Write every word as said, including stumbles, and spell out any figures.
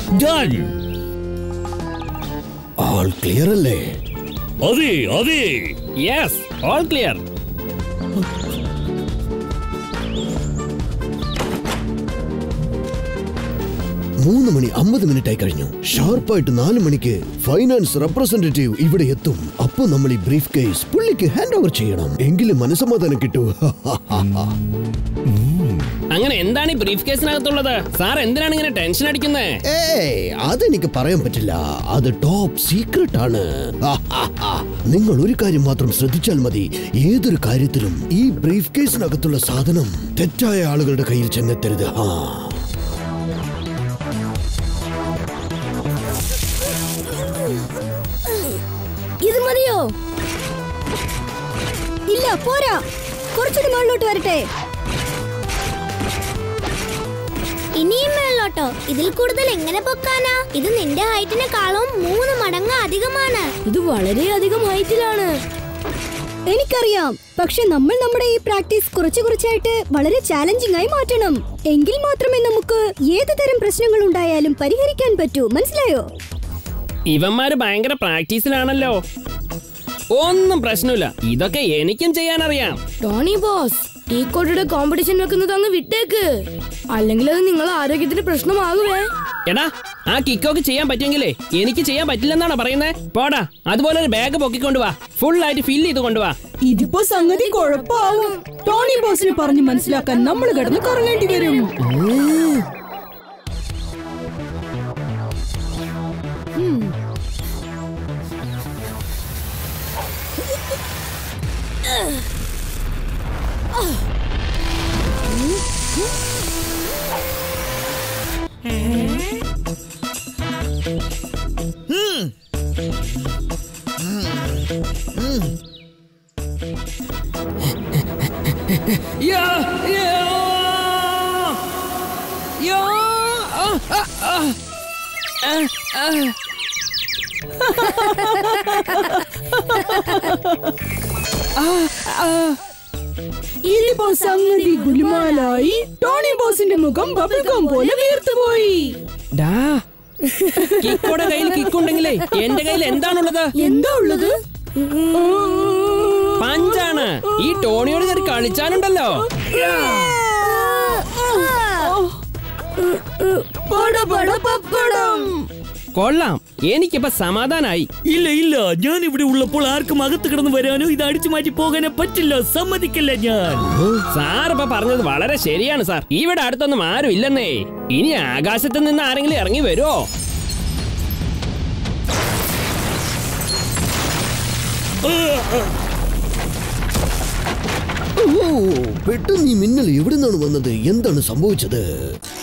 Done. All clear അല്ലേ? അതെ അതെ. Yes, all clear. മൂന്ന് മണി അമ്പത് മിനിറ്റ് ആയി കഴിഞ്ഞു. ഷാർപ്പായിട്ട് നാല് മണിക്ക് ഫൈനാൻസ് റെപ്രസെന്റേറ്റീവ് ഇവിടെ എത്തും. അപ്പൊ നമ്മൾ ഈ ബ്രീഫ് കേസ് പുള്ളിക്ക് ഹാൻഡ് ഓവർ ചെയ്യണം. എങ്കിലും മനസ്സമാധാനം കിട്ടൂ. അങ്ങനെ എന്താണ് ഈ ബ്രീഫ് കേസിനകത്തുള്ളത്? സാർ എന്തിനാണ് ഇങ്ങനെ ടെൻഷൻ അടിക്കുന്നത്? ഏയ് അതെനിക്ക് പറയാൻ പറ്റില്ല. അത് ടോപ്പ് സീക്രട്ട് ആണ്. നിങ്ങൾ ഒരു കാര്യം മാത്രം ശ്രദ്ധിച്ചാൽ മതി. ഏതൊരു കാര്യത്തിലും ഈ ബ്രീഫ് കേസിനകത്തുള്ള സാധനം തെറ്റായ ആളുകളുടെ കയ്യിൽ ചെന്നെത്തരുത്. ആ ഇത് മതിയോ? ഇല്ല പോരാ, കുറച്ചുകൂടി മുകളിലോട്ട് വരട്ടെ. ഇനിയും മേളിലോട്ടോ? ഇതിൽ കൂടുതൽ എങ്ങനെ പൊക്കാനാ? ഇത് നിന്റെ ഹൈറ്റിനെക്കാളും മൂന്ന് മടങ്ങ് അധികമാണ്. ഇത് വളരെ അധികം ഹൈറ്റിലാണ്. എനിക്കറിയാം, പക്ഷെ നമ്മൾ നമ്മുടെ ഈ പ്രാക്ടീസ് കുറച്ചു കുറച്ചായിട്ട് വളരെ ചാലഞ്ചിങ് ആയി മാറ്റണം. എങ്കിൽ മാത്രമേ നമുക്ക് ഏത് തരം പ്രശ്നങ്ങൾ ഉണ്ടായാലും പരിഹരിക്കാൻ പറ്റൂ. മനസ്സിലായോ? ഇവന്മാര് ഭയങ്കര പ്രാക്ടീസിലാണല്ലോ. ഒന്നും പ്രശ്നമില്ല, ഇതൊക്കെ എനിക്കും ചെയ്യാനറിയാം. ടോണി ബോസ്, ഈ കോട്ടയുടെ കോമ്പറ്റീഷൻ വെക്കുന്നത് അങ്ങ് വിട്ടേക്ക്, അല്ലെങ്കിൽ അത് നിങ്ങളെ ആരോഗ്യത്തിന് പ്രശ്നമാകുവേ. എടാ, ആ കിക്കോക്ക് ചെയ്യാൻ പറ്റുമെങ്കിലേ എനിക്ക് ചെയ്യാൻ പറ്റില്ലെന്നാണോ പറയുന്നത്? പോടാ, അതുപോലെ ഒരു ബാഗ് പൊക്കിക്കൊണ്ടുവാ, ഫുൾ ആയിട്ട് ഫില്ല് ചെയ്ത് കൊണ്ടുവാ. ഇതിപ്പോ സംഗതി കുഴപ്പമാവും. ടോണി ബോസിനെ പറഞ്ഞ് മനസ്സിലാക്കാൻ നമ്മൾ കിടന്ന് കറങ്ങേണ്ടി വരും. ഇതിപ്പോ സംഗതി ഗുലുമാലായി. ടോണി ബോസിന്റെ മുഖം ബബിൾഗം പോലെ വീർത്തുപോയി. കിക്കോടെ കയ്യിൽ കിക്കുണ്ടെങ്കിലേ എന്റെ കയ്യിൽ എന്താണുള്ളത്? എന്താ ഉള്ളത്? പഞ്ചാണ്. ഈ ടോണിയോട് കയറി കളിച്ചാലുണ്ടല്ലോ. കൊള്ളാം, എനിക്കിപ്പോ സമാധാനായി. ഇല്ല ഇല്ല, ഞാൻ ഇവിടെ ഉള്ളപ്പോൾ ആർക്കും അകത്ത് കിടന്ന് വരാനോ ഇത് അടിച്ചു മാറ്റി പോകാനോ പറ്റില്ല. സമ്മതിക്കില്ല ഞാൻ. സാർ ഇപ്പൊ പറഞ്ഞത് വളരെ ശരിയാണ് സാർ. ഇവിടെ അടുത്തൊന്നും ആരും ഇല്ലെന്നേ. ഇനി ആകാശത്ത് നിന്ന് ആരെങ്കിലും ഇറങ്ങി വരുമോ? പെട്ടെന്ന് ഈ മിന്നൽ എവിടെ നിന്നാണ് വന്നത്? എന്താണ് സംഭവിച്ചത്?